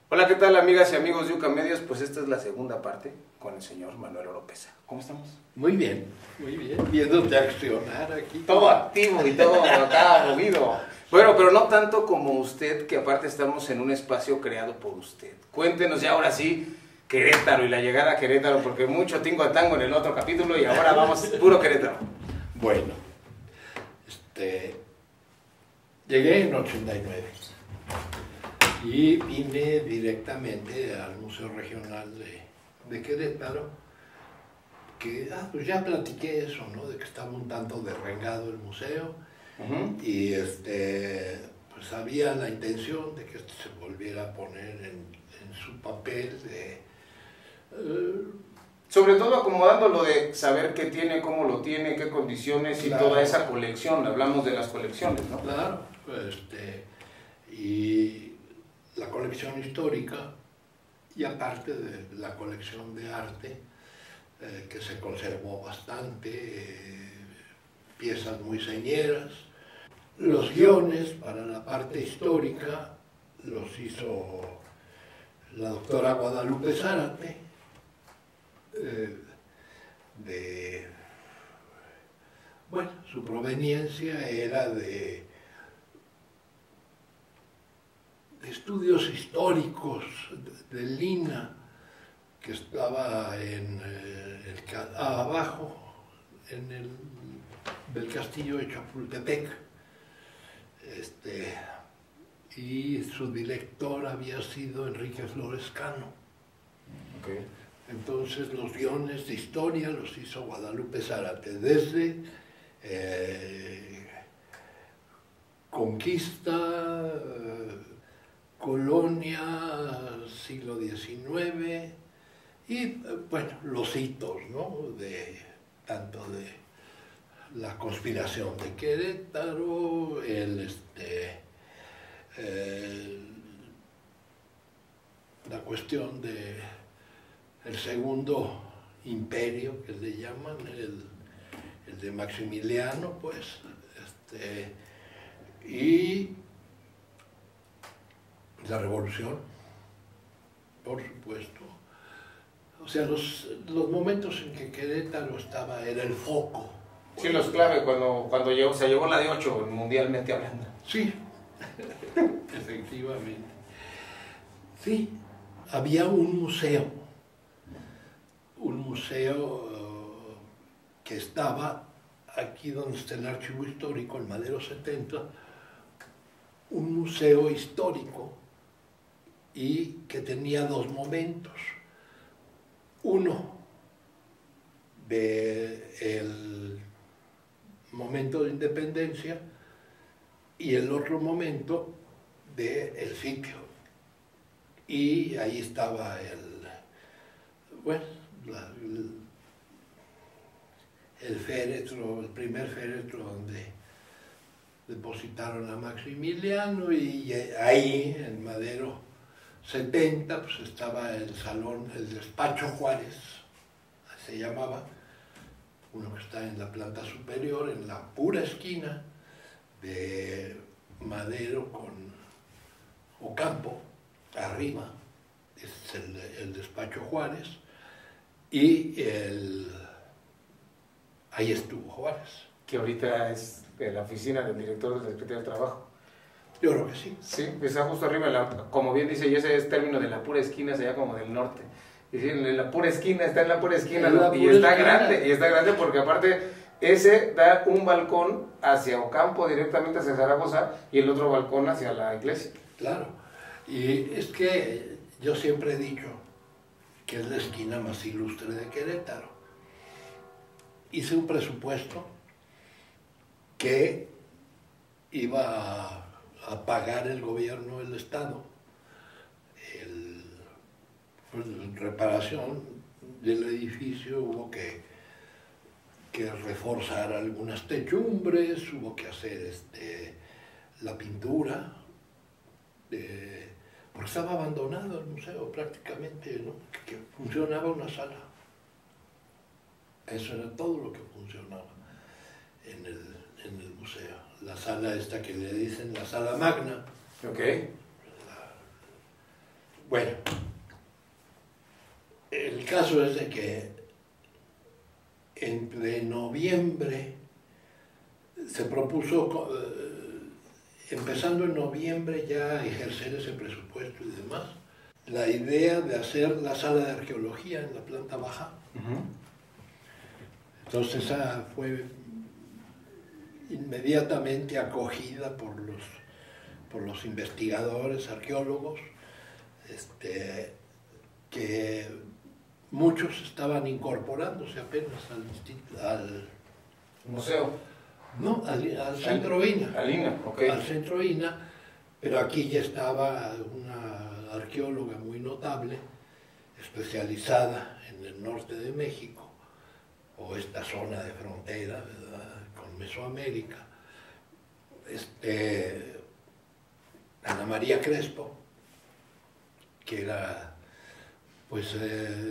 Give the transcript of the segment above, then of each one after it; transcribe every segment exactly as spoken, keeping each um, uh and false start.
Hola, ¿qué tal, amigas y amigos de Yuca Medios? Pues esta es la segunda parte con el señor Manuel Oropesa. ¿Cómo estamos? Muy bien, muy bien. Viéndote accionar aquí. Todo activo y todo acá movido. Bueno, pero no tanto como usted, que aparte estamos en un espacio creado por usted. Cuéntenos ya ahora sí Querétaro y la llegada a Querétaro, porque mucho tingo a tango en el otro capítulo y ahora vamos puro Querétaro. Bueno, este, llegué en ochenta y nueve y vine directamente al Museo Regional de, de Querétaro, que ah, pues ya platiqué eso, ¿no? De que estaba un tanto derrengado el museo. Uh-huh. Y este, pues había la intención de que esto se volviera a poner en, en su papel de... Uh, Sobre todo acomodándolo de saber qué tiene, cómo lo tiene, qué condiciones y claro. Toda esa colección. Hablamos de las colecciones, ¿no? Claro, este, y la colección histórica y aparte de la colección de arte, eh, que se conservó bastante, eh, piezas muy señeras. Los guiones para la parte histórica los hizo la doctora Guadalupe Zárate, eh, de, bueno, su proveniencia era de, de estudios históricos de, de Lina, que estaba en eh, el, ah, abajo, en el del castillo de Chapultepec, este, y su director había sido Enrique Flores Cano. Okay. Entonces los guiones de historia los hizo Guadalupe Zárate, desde eh, Conquista, eh, Colonia, siglo diecinueve, y bueno, los hitos, ¿no? De, tanto de la conspiración de Querétaro, el, este, eh, la cuestión de el segundo imperio, que le llaman, el, el de Maximiliano, pues, este, y la revolución, por supuesto. O sea, los, los momentos en que Querétaro estaba, era el foco. Sí, los clave, cuando, cuando llegó, se llevó la de ocho, mundialmente hablando. Sí, efectivamente. Sí, había un museo, un museo uh, que estaba aquí donde está el archivo histórico, el Madero setenta, un museo histórico y que tenía dos momentos. Uno del momento de independencia y el otro momento del sitio. Y ahí estaba el, bueno, la, el, el féretro, el primer féretro donde depositaron a Maximiliano, y ahí en Madero setenta pues estaba el salón, el despacho Juárez, se llamaba, uno que está en la planta superior, en la pura esquina de Madero con Ocampo, arriba, es el, el despacho Juárez, y el, ahí estuvo Juárez. Que ahorita es la oficina del director de la Secretaría del Trabajo. Yo creo que sí. Sí, está justo arriba, la, como bien dice, y ese es término de la pura esquina, sería como del norte. Y sí, en la pura esquina, está en la pura esquina, ¿no? Y está esquina. grande, y está grande porque aparte ese da un balcón hacia Ocampo, directamente hacia Zaragoza, y el otro balcón hacia la iglesia. Claro, y es que yo siempre he dicho que es la esquina más ilustre de Querétaro. Hice un presupuesto que iba a, a pagar el gobierno del Estado, el, pues, la reparación del edificio. Hubo que, que reforzar algunas techumbres, hubo que hacer este, la pintura, de, porque estaba abandonado el museo prácticamente, ¿no? que, que funcionaba una sala. Eso era todo lo que funcionaba en el, en el museo. La sala esta que le dicen la sala magna. Ok. bueno, el caso es de que entre noviembre se propuso, eh, empezando en noviembre ya a ejercer ese presupuesto y demás, la idea de hacer la sala de arqueología en la planta baja. Uh-huh. Entonces esa fue inmediatamente acogida por los, por los investigadores, arqueólogos, este, que muchos estaban incorporándose apenas al, al museo. No, al, al centro I N A. Al I N A, ok. Al centro I N A, pero aquí ya estaba una arqueóloga muy notable, especializada en el norte de México, o esta zona de frontera, ¿verdad?, con Mesoamérica, este, Ana María Crespo, que era pues eh,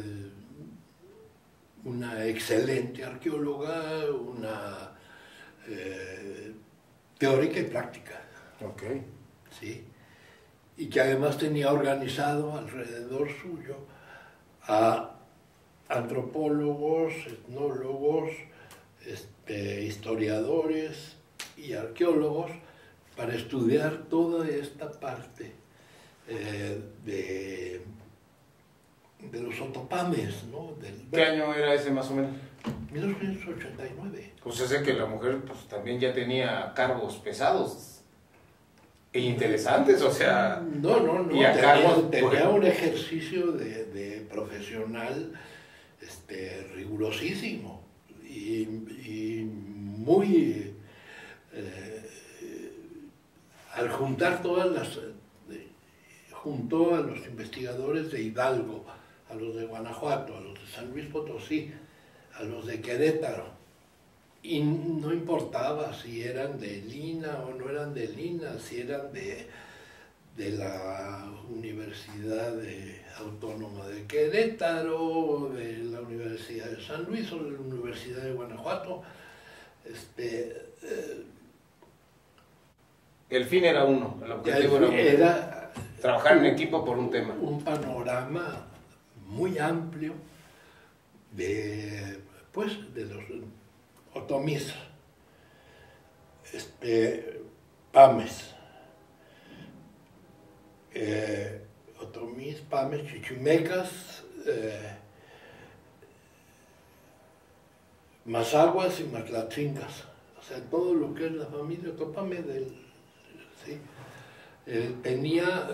una excelente arqueóloga, una eh, teórica y práctica. Ok. Sí. Y que además tenía organizado alrededor suyo a antropólogos, etnólogos, este, historiadores y arqueólogos para estudiar toda esta parte eh, de, de los otopames, ¿no? Del, ¿Qué año era ese más o menos? mil novecientos ochenta y nueve. Pues sé que la mujer pues, también ya tenía cargos pesados e interesantes, o sea... No, no, no, y a tenía, cargos, tenía pues, un ejercicio de, de profesional este, rigurosísimo y, y muy... Eh, al juntar todas las... Eh, juntó a los investigadores de Hidalgo, a los de Guanajuato, a los de San Luis Potosí, a los de Querétaro, y no importaba si eran de Lina o no eran de Lina, si eran de, de la Universidad de, Autónoma de Querétaro, de la Universidad de San Luis o de la Universidad de Guanajuato. Este, eh, el fin era uno, el objetivo era uno. Era trabajar en equipo por un tema. Un panorama muy amplio de, pues, de los otomís, este, pames, eh, otomís, pames, chichimecas, eh, mazaguas y matlatzingas, o sea, todo lo que es la familia otomame del, ¿sí? Eh, tenía,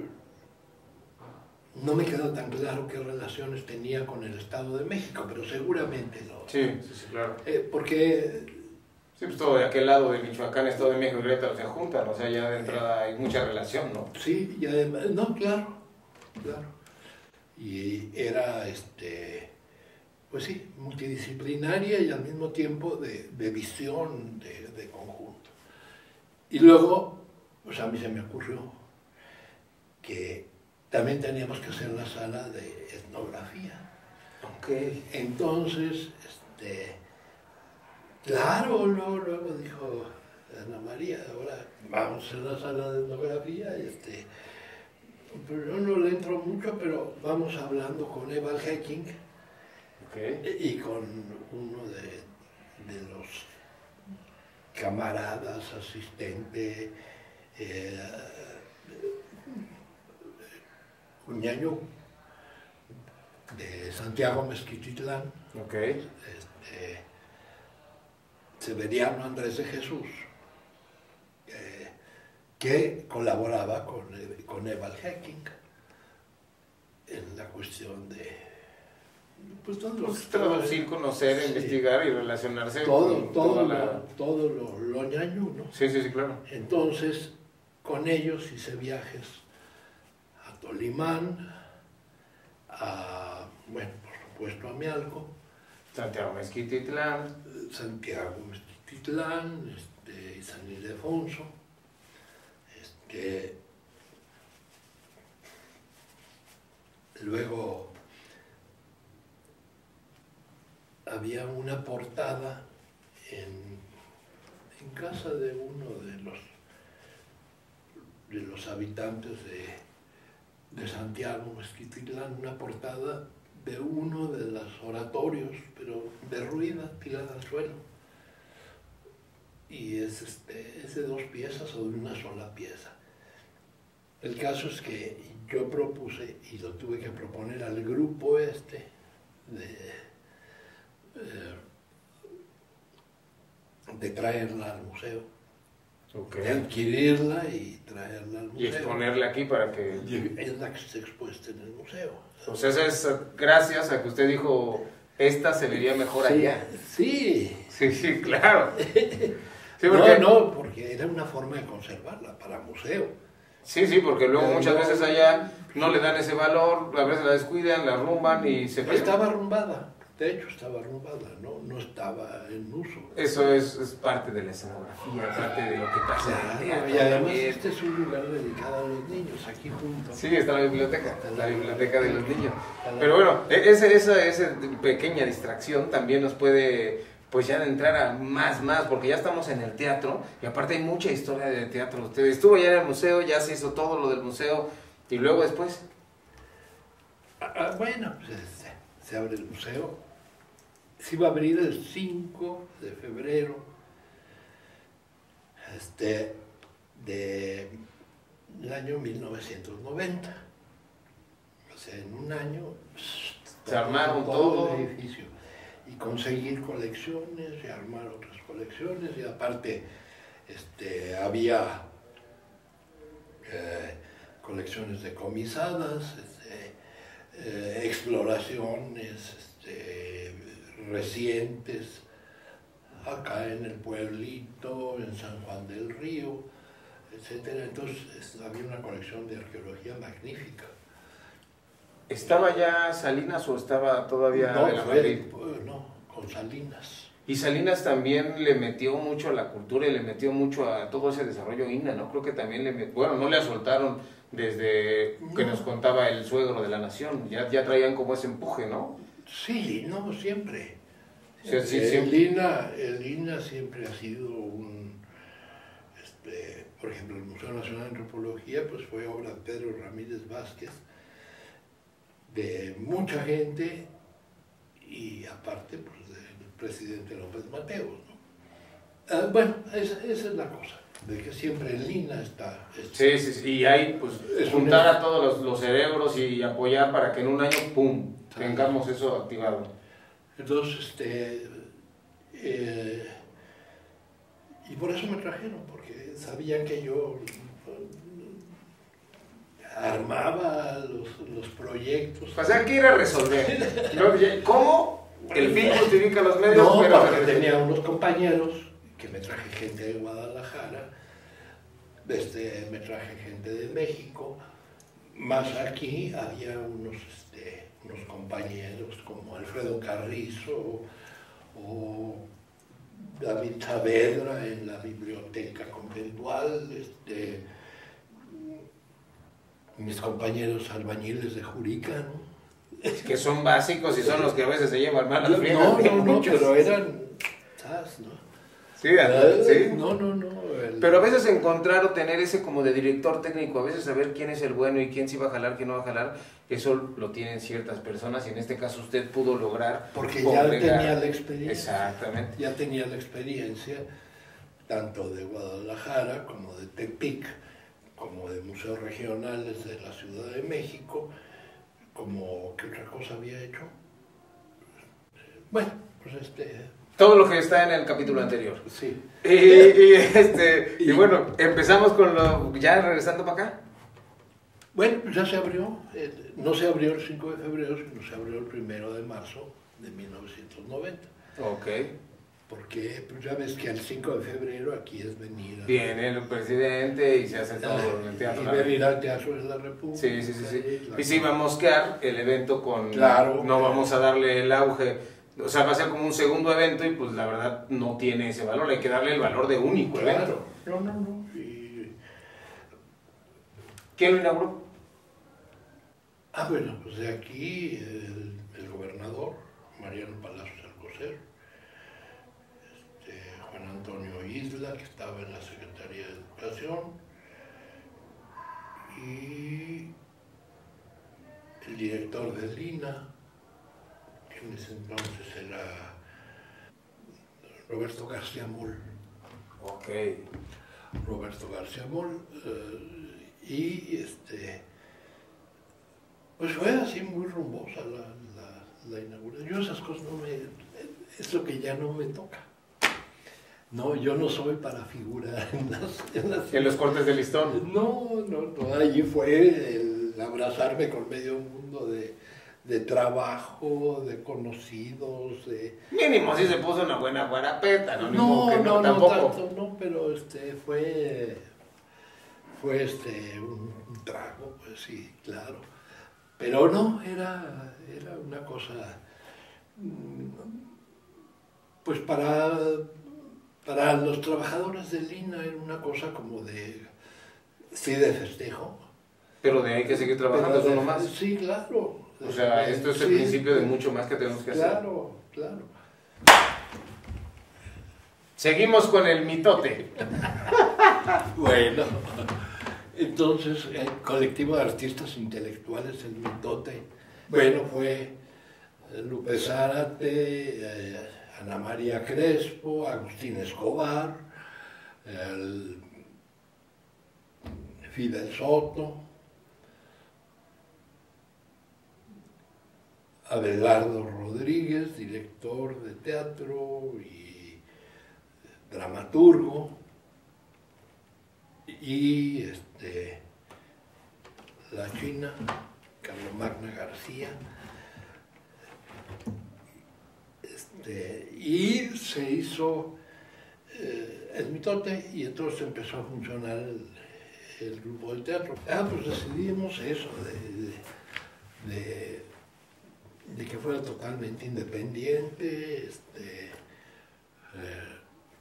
no me quedó tan claro qué relaciones tenía con el Estado de México, pero seguramente lo... Sí, sí, sí, claro. Eh, porque... Sí, pues todo de aquel lado de Michoacán, Estado de México y Querétaro se juntan, o sea, ya de entrada hay mucha relación, ¿no? Sí, y además, no, claro, claro. Y era, este, pues sí, multidisciplinaria y al mismo tiempo de, de visión de, de conjunto. Y luego, pues a mí se me ocurrió que también teníamos que hacer la sala de etnografía. Okay. Entonces, este, claro, luego, luego dijo Ana María, ahora vamos a hacer la sala de etnografía. Este, pero yo no le entro mucho, pero vamos hablando con Eval Hecking, okay, y con uno de, de los camaradas, asistente, eh, Uñañú, de Santiago Mezquititlán, okay, este, Severiano Andrés de Jesús, eh, que colaboraba con, con Eval Hecking en la cuestión de... Pues todo lo, pues, traducir, conocer, sí, investigar y relacionarse todo, con todo, toda lo, la... todo lo, lo ñañú, ¿no? Sí, sí, sí, claro. Entonces, con ellos hice viajes a Tolimán, a, bueno, por supuesto a Mialco, Santiago Mezquititlán, Santiago Mezquititlán, este, San Ildefonso, este, luego había una portada en, en casa de uno de los, de los habitantes de, de Santiago Mezquitlán, una portada de uno de los oratorios, pero derruida, tirada al suelo. Y es, este, es de dos piezas o de una sola pieza. El caso es que yo propuse, y lo tuve que proponer al grupo este, de, eh, de traerla al museo, okay. de adquirirla y traerla al museo. Y exponerla aquí para que... Y es la que está expuesta en el museo. O sea, eso es gracias a que usted dijo, esta se vería mejor sí, allá. Sí. Sí, sí, claro. Sí, porque... No, no, porque era una forma de conservarla para museo. Sí, sí, porque luego muchas veces allá no le dan ese valor, a veces la descuidan, la arrumban y se... Estaba arrumbada, de hecho estaba arrumbada, no, no estaba en uso. Eso es, es parte de la escenografía, parte de lo que pasa. Claro, en el y además este es un lugar dedicado a los niños, aquí junto. Sí, está la biblioteca, la biblioteca de los niños. Pero bueno, ese, esa, esa pequeña distracción también nos puede... pues ya de entrar a más, más, porque ya estamos en el teatro, y aparte hay mucha historia de teatro. Usted estuvo ya en el museo, ya se hizo todo lo del museo, y luego después... Ah, bueno, pues se, se abre el museo, se iba a abrir el cinco de febrero este, de, del año mil novecientos noventa. O sea, en un año... Se armaron todo, todo el edificio. Y conseguir colecciones y armar otras colecciones, y aparte este, había eh, colecciones decomisadas, este, eh, exploraciones este, recientes acá en el pueblito, en San Juan del Río, etcétera. Entonces había una colección de arqueología magnífica. ¿Estaba ya Salinas o estaba todavía no, de la fue, Madrid? No, con Salinas. Y Salinas también le metió mucho a la cultura y le metió mucho a todo ese desarrollo I N A, ¿no? Creo que también le metió, bueno, no le soltaron desde no. que nos contaba el suegro de la nación, ya, ya traían como ese empuje, ¿no? Sí, no, siempre. O sea, sí, el, siempre. I N A, el I N A siempre ha sido un, este, por ejemplo, el Museo Nacional de Antropología, pues fue obra de Pedro Ramírez Vázquez, de mucha gente, y aparte pues del presidente López Mateos, ¿no? Ah, bueno, esa, esa es la cosa, de que siempre el I N A está... está sí, sí, sí, y ahí pues juntar a todos los, los cerebros y apoyar para que en un año, ¡pum!, tengamos eso activado. Entonces, este... Eh, y por eso me trajeron, porque sabían que yo armaba los, los proyectos. O sea, que ir a resolver. ¿Cómo? El fin justifica los medios, no, pero... porque tenía unos compañeros, que me traje gente de Guadalajara, este, me traje gente de México, más aquí había unos, este, unos compañeros como Alfredo Carrizo o David Saavedra en la biblioteca conventual, este, mis compañeros albañiles de Jurica, ¿no? Que son básicos y son los que a veces se llevan mal las friegas. No, no, no, pero eran, ¿sabes? ¿No? Sí, sí. No, no, no. El... Pero a veces encontrar o tener ese como de director técnico, a veces saber quién es el bueno y quién sí va a jalar, quién no va a jalar, eso lo tienen ciertas personas y en este caso usted pudo lograr. Porque ya tenía la experiencia. Exactamente. Ya tenía la experiencia, tanto de Guadalajara como de Tepic, como de museos regionales de la Ciudad de México, como, ¿qué otra cosa había hecho? Bueno, pues este... Todo lo que está en el capítulo anterior. Sí. Y, y, este, y bueno, empezamos con lo, ya regresando para acá. Bueno, pues ya se abrió, eh, no se abrió el cinco de febrero, sino se abrió el primero de marzo de mil novecientos noventa. Ok. Porque pues ya ves que el cinco de febrero aquí es venir a... Viene el presidente y se hace todo ah, en el teatro. Y venir al Teatro de la República. Sí, sí, sí. sí. La... Y si va a mosquear el evento con... Claro. No vamos a darle el auge. O sea, va a ser como un segundo evento y pues la verdad no tiene ese valor. Hay que darle el valor de único claro. evento. No, no, no. Y... ¿Quién lo inauguró? Ah, bueno, pues de aquí el, el gobernador, Mariano Palacios Alcocer, este, Juan Antonio Isla, que estaba en la Secretaría de Educación, y el director de Lina, que en ese entonces era Roberto García Moll. Ok. Roberto García Moll. Eh, y este, pues fue así muy rumbosa la, la, la inauguración. Yo esas cosas no me... es lo que ya no me toca. No, yo no soy para figurar en las... En, las, en los cortes de listón. No, no, no. Allí fue el abrazarme con medio mundo de, de trabajo, de conocidos, de... Mínimo sí se puso una buena guarapeta, ¿no? No, que no, no, tampoco. tanto, no, pero este, fue... Fue este, un, un trago, pues sí, claro. Pero no, era, era una cosa... Pues para... Para los trabajadores de Lina era una cosa como de, sí, de festejo. Pero de ahí hay que seguir trabajando, es uno más. Sí, claro. O sea, esto es el sí, principio de mucho más que tenemos que hacer. Claro, claro. Seguimos con el mitote. Bueno, entonces el colectivo de artistas intelectuales, el mitote, bueno, fue Lupe Zárate, eh, Ana María Crespo, Agustín Escobar, el Fidel Soto, Abelardo Rodríguez, director de teatro y dramaturgo, y este, la China, Carlomagna García. Y se hizo eh, el mitote y entonces empezó a funcionar el, el grupo de teatro. Ah, pues decidimos eso, de, de, de, de que fuera totalmente independiente. Este, eh,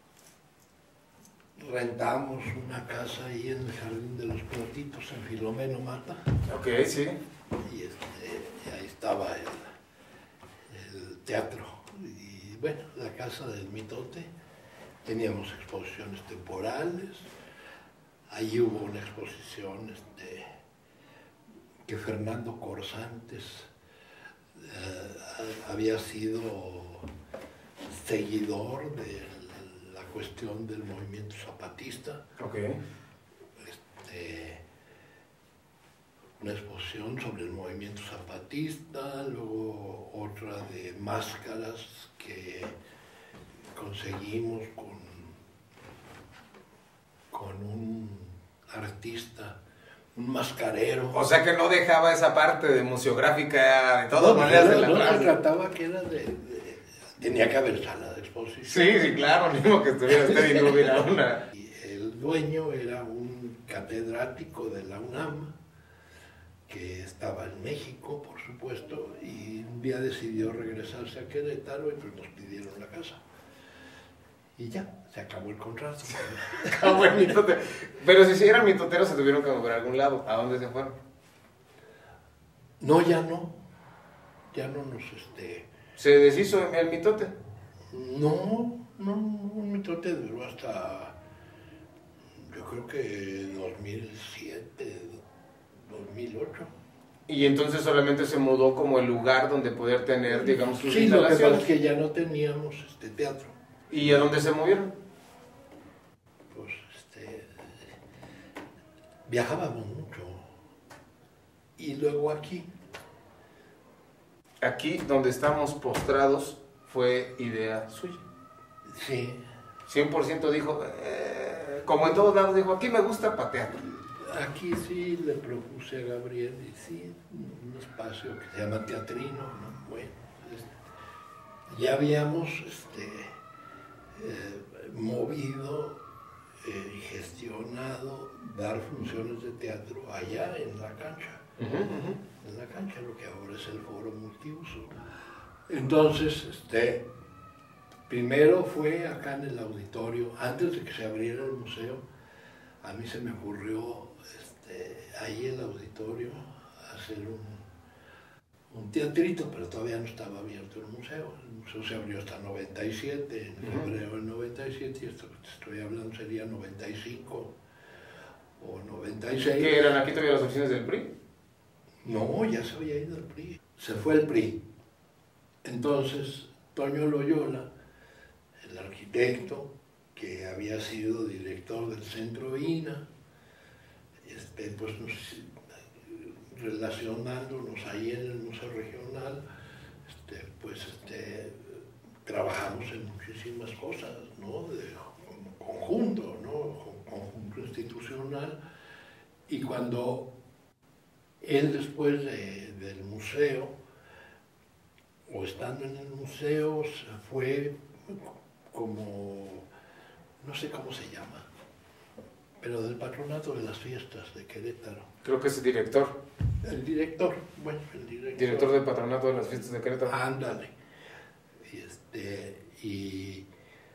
rentamos una casa ahí en el Jardín de los Platitos, en Filomeno Mata. Ok, sí. Y, este, y ahí estaba el, el teatro. Y bueno, la casa del mitote, teníamos exposiciones temporales, ahí hubo una exposición este, que Fernando Corsantes eh, había sido seguidor de la cuestión del movimiento zapatista. Okay. Este, una exposición sobre el movimiento zapatista, luego otra de máscaras que conseguimos con, con un artista, un mascarero. O sea que no dejaba esa parte de museográfica de todas no, maneras no, de la no plaza. se trataba que era de, de... Tenía que haber sala de exposición. Sí, sí, claro, ni modo que estuviera usted y no hubiera una. Y el dueño era un catedrático de la UNAM, que estaba en México, por supuesto, y un día decidió regresarse a Querétaro y pues nos pidieron la casa. Y ya, se acabó el contrato. Acabó el mitote. Pero si sí eran mitoteros, se tuvieron que mover a algún lado. ¿A dónde se fueron? No, ya no. Ya no nos, este... ¿Se deshizo el mitote? No, no, un mitote duró hasta, yo creo que dos mil siete, dos mil ocho. Y entonces solamente se mudó como el lugar donde poder tener, digamos, sus sí, lo que instalaciones. pasa es que ya no teníamos este teatro. ¿Y a dónde se movieron? Pues, este, viajábamos mucho. Y luego aquí. Aquí, donde estamos postrados, fue idea suya. Sí. cien por ciento dijo, eh, como en todos lados, dijo, aquí me gusta patear. Aquí sí le propuse a Gabriel, y sí, un espacio que se llama Teatrino, ¿no? Bueno, pues, ya habíamos este, eh, movido eh, y gestionado dar funciones de teatro allá en la cancha. Uh-huh, uh-huh. En la cancha, lo que ahora es el foro multiuso. Entonces, este, primero fue acá en el auditorio, antes de que se abriera el museo, a mí se me ocurrió este, ahí en el auditorio hacer un, un teatrito, pero todavía no estaba abierto el museo. El museo se abrió hasta noventa y siete, en febrero del noventa y siete, y esto que te estoy hablando sería noventa y cinco o noventa y seis. ¿Qué eran aquí todavía las oficinas del P R I? No, ya se había ido el P R I. Se fue el P R I. Entonces, Toño Loyola, el arquitecto que había sido director del Centro I N A, este, pues nos, relacionándonos ahí en el Museo Regional, este, pues este, trabajamos en muchísimas cosas, ¿no? De conjunto, ¿no? Conjunto institucional. Y cuando él, después de, del museo, o estando en el museo, se fue como, no sé cómo se llama, pero del Patronato de las Fiestas de Querétaro. Creo que es el director. El director, bueno, el director. Director del Patronato de las Fiestas de Querétaro. Ándale. Y este, y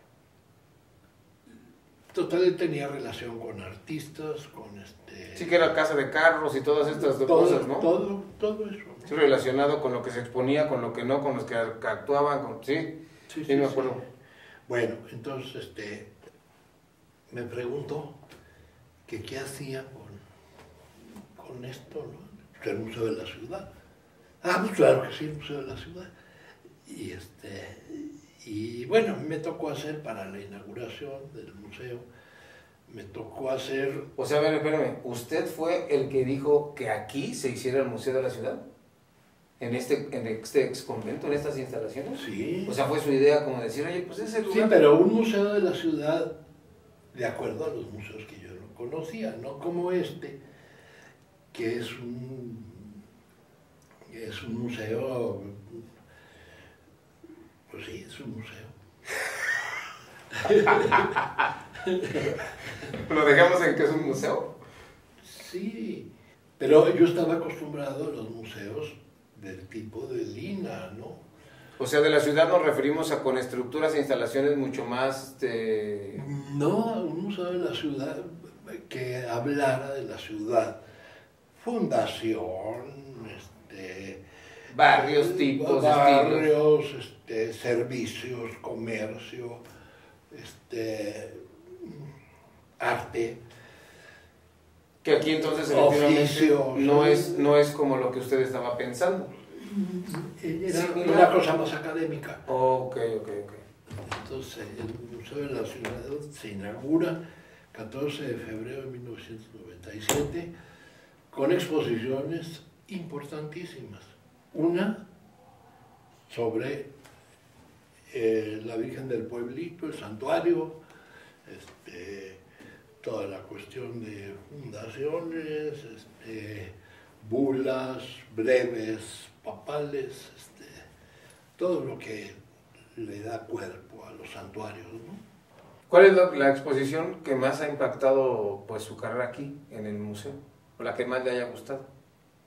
total, él tenía relación con artistas, con este... Sí, que era casa de carros y todas estas todo, cosas, ¿no? Todo, todo eso. Sí, relacionado con lo que se exponía, con lo que no, con los que actuaban, con... sí, sí, sí, sí me acuerdo. Sí. Bueno, entonces, este, me preguntó que qué hacía con, con esto, ¿no? El Museo de la Ciudad. Ah, pues claro que sí, el Museo de la Ciudad. Y este... Y bueno, me tocó hacer para la inauguración del museo, me tocó hacer... O sea, a ver, espérame, ¿usted fue el que dijo que aquí se hiciera el Museo de la Ciudad? ¿En este, en este ex convento, en estas instalaciones? Sí. O sea, fue su idea como decir, oye, pues ese lugar... Sí, pero un museo de la ciudad, de acuerdo a los museos que yo no conocía, no como este, que es un, es un museo... Pues sí, es un museo. ¿Lo dejamos en que es un museo? Sí, pero yo estaba acostumbrado a los museos del tipo de Lina, ¿no? O sea, de la ciudad nos referimos a con estructuras e instalaciones mucho más... Este... No, un museo de la ciudad que hablara de la ciudad. Fundación, este... Barrios, tipos, barrios, este, servicios, comercio, este, arte. Que aquí entonces oficios, no es, no es como lo que usted estaba pensando. Era sí, una cosa más académica. Ok, ok, ok. Entonces, el Museo de la Ciudad se inaugura catorce de febrero de mil novecientos noventa y siete con exposiciones importantísimas. Una sobre eh, la Virgen del Pueblito, el santuario, este, toda la cuestión de fundaciones, este, bulas, breves, papales, este, todo lo que le da cuerpo a los santuarios, ¿no? ¿Cuál es la, la exposición que más ha impactado pues, su carrera aquí, en el museo? ¿O la que más le haya gustado?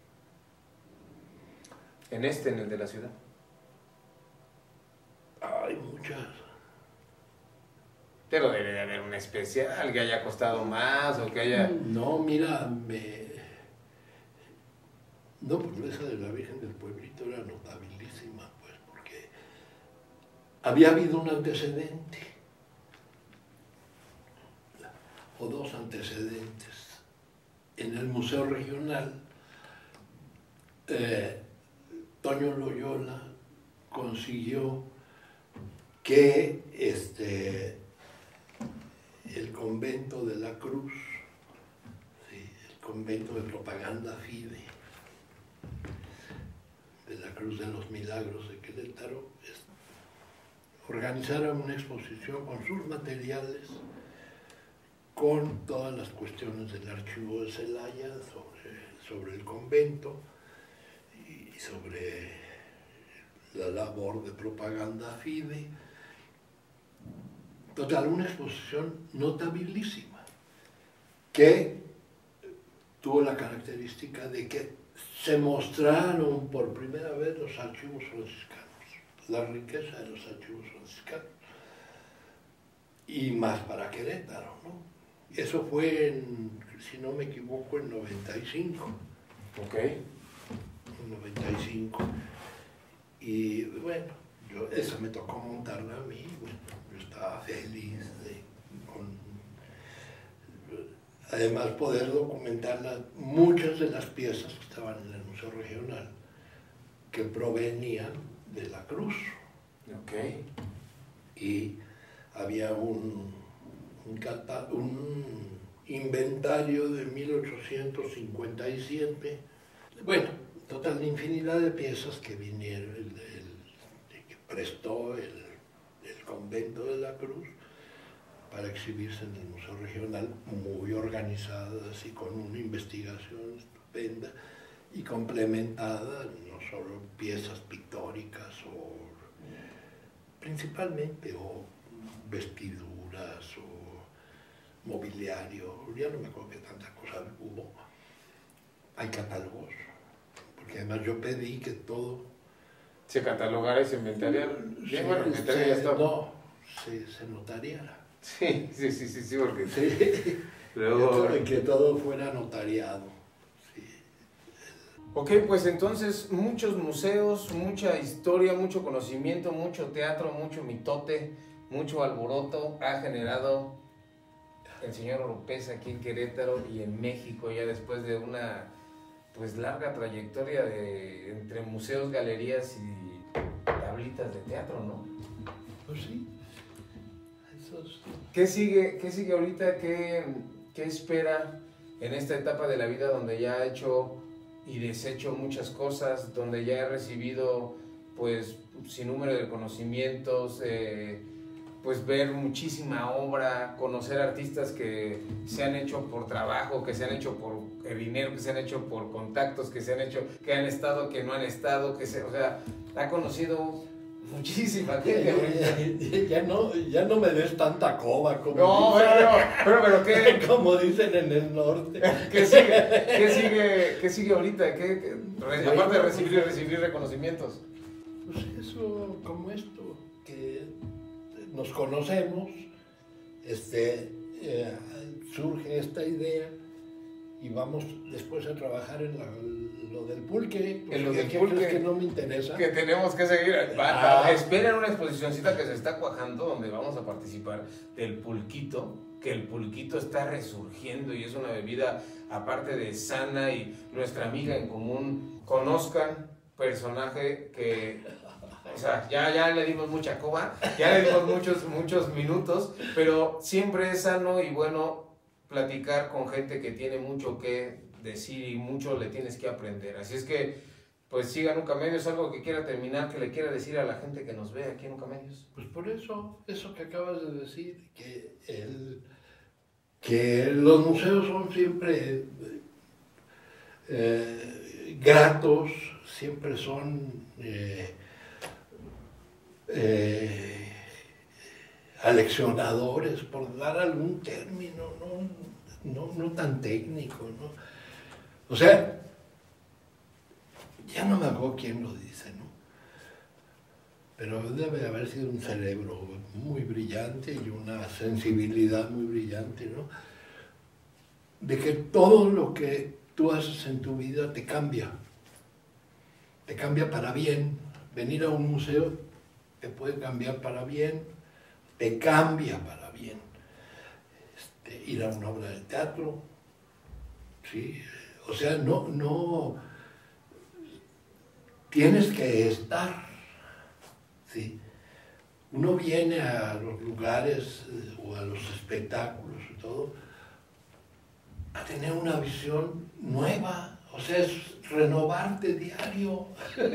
En este, en el de la ciudad. Hay muchas. Pero debe de haber una especial que haya costado más o que haya... No, mira, me... No, pues esa de la Virgen del Pueblito era notabilísima, pues, porque había habido un antecedente, o dos antecedentes. En el Museo Regional, eh, Toño Loyola consiguió que este, el convento de la Cruz, sí, el convento de propaganda Fide, de la Cruz de los Milagros de Querétaro, organizara una exposición con sus materiales, con todas las cuestiones del archivo de Celaya sobre, sobre el convento, y sobre la labor de propaganda Fide. Total, una exposición notabilísima que tuvo la característica de que se mostraron por primera vez los archivos franciscanos, la riqueza de los archivos franciscanos, y más para Querétaro, ¿no? Eso fue, en, si no me equivoco, en noventa y cinco. Ok. noventa y cinco, y bueno, yo, eso me tocó montarla a mí, bueno, yo estaba feliz de, con, además poder documentar las, muchas de las piezas que estaban en el Museo Regional, que provenían de la Cruz. Okay. Y había un, un, un inventario de mil ochocientos cincuenta y siete, bueno, total de infinidad de piezas que vinieron, el, el, que prestó el, el convento de la Cruz para exhibirse en el Museo Regional, muy organizadas y con una investigación estupenda y complementada, no solo piezas pictóricas o principalmente, o vestiduras o mobiliario, ya no me acuerdo qué tantas cosas hubo. Hay catálogos, porque además yo pedí que todo se catalogara y se inventariara. Sí, bueno, inventaría ya está. No, se, se notariara. Sí, sí, sí, sí, sí, porque sí. luego... que, que todo fuera notariado. Sí. Ok, pues entonces muchos museos, mucha historia, mucho conocimiento, mucho teatro, mucho mitote, mucho alboroto ha generado el señor Oropeza aquí en Querétaro y en México, ya después de una pues larga trayectoria de entre museos, galerías y tablitas de teatro, ¿no? Pues sí. Esos... ¿Qué sigue, qué sigue ahorita? ¿Qué, qué espera en esta etapa de la vida donde ya ha hecho y deshecho muchas cosas, donde ya he recibido pues sin número de conocimientos, eh, pues ver muchísima obra, conocer artistas que se han hecho por trabajo, que se han hecho por dinero, que se han hecho por contactos, que se han hecho, que han estado, que no han estado, que se, o sea, ha conocido muchísima gente. Ya, ya, ya, no, ya no me des tanta coba como, no, dicen, pero, pero, pero ¿qué? como dicen en el norte. ¿Qué sigue, qué sigue, qué sigue ahorita? ¿Qué, qué, aparte de recibir y recibir reconocimientos. Pues eso, como esto, que nos conocemos, este, eh, surge esta idea y vamos después a trabajar en la, lo del pulque. Pues, en lo del ¿qué pulque crees que no me interesa? Que tenemos que seguir. Va, ah. Esperen una exposicioncita que se está cuajando donde vamos a participar del pulquito, que el pulquito está resurgiendo y es una bebida aparte de sana y nuestra amiga en común. Conozcan personaje que... O sea, ya, ya le dimos mucha coba, ya le dimos muchos, muchos minutos, pero siempre es sano y bueno platicar con gente que tiene mucho que decir y mucho le tienes que aprender. Así es que, pues sigan Nunca Medios. Algo que quiera terminar, que le quiera decir a la gente que nos ve aquí en Nunca Medios. Pues por eso, eso que acabas de decir, que, el, que los museos son siempre eh, gratos, siempre son... Eh, Eh, aleccionadores, por dar algún término, no, no, no tan técnico, ¿no? O sea, ya no me acuerdo quién lo dice, ¿no? Pero debe haber sido un cerebro muy brillante y una sensibilidad muy brillante, ¿no? De que todo lo que tú haces en tu vida te cambia, te cambia para bien. Venir a un museo te puede cambiar para bien, te cambia para bien. Este, ir a una obra de teatro, ¿sí? O sea, no, no, tienes que estar, ¿sí? Uno viene a los lugares o a los espectáculos y todo, a tener una visión nueva, o sea, es renovarte diario,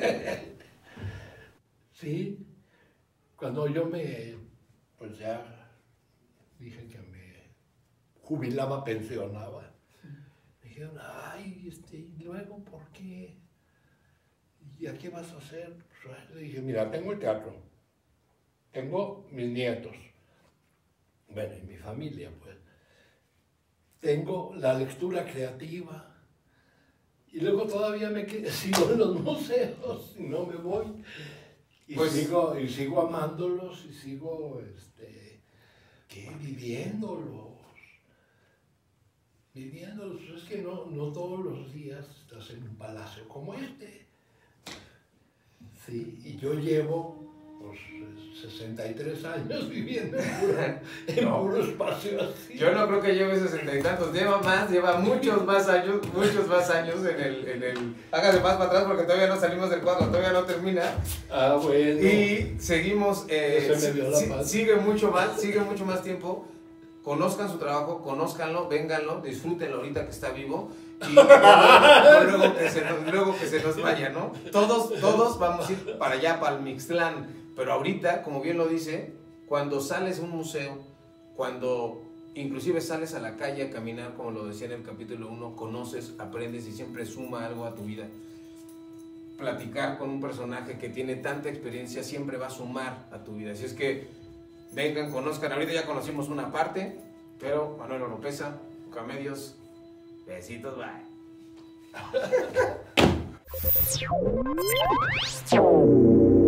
¿sí? Cuando yo me, pues ya dije que me jubilaba, pensionaba, me dijeron, ay, este, ¿y luego por qué? ¿Y a qué vas a hacer? Pues le dije, mira, tengo el teatro, tengo mis nietos, bueno, y mi familia, pues. Tengo la lectura creativa, y luego todavía me quedo, sigo en los museos y no me voy. Y, pues, sigo, y sigo amándolos y sigo este, ¿qué? viviéndolos. Viviéndolos. Es que no, no todos los días estás en un palacio como este. Sí, y yo llevo pues, sesenta y tres años viviendo en puro, en no. puro espacio así. Yo no creo que lleve sesenta y tantos, lleva más, lleva muchos más años, muchos más años en el, en el... Hágase más para atrás porque todavía no salimos del cuadro, todavía no termina. Ah, bueno. Y seguimos, eh, se me dio la si, paz. sigue mucho más, sigue mucho más tiempo. Conozcan su trabajo, conózcanlo, vénganlo, disfrútenlo ahorita que está vivo y luego, luego, que se nos, luego que se nos vaya, ¿no? Todos, todos vamos a ir para allá, para el Mixtlán, pero ahorita, como bien lo dice, cuando sales a un museo, cuando inclusive sales a la calle a caminar, como lo decía en el capítulo uno, conoces, aprendes y siempre suma algo a tu vida. Platicar con un personaje que tiene tanta experiencia siempre va a sumar a tu vida, así es que vengan, conozcan, ahorita ya conocimos una parte, pero Manuel Oropeza, Ocamedios, besitos, bye.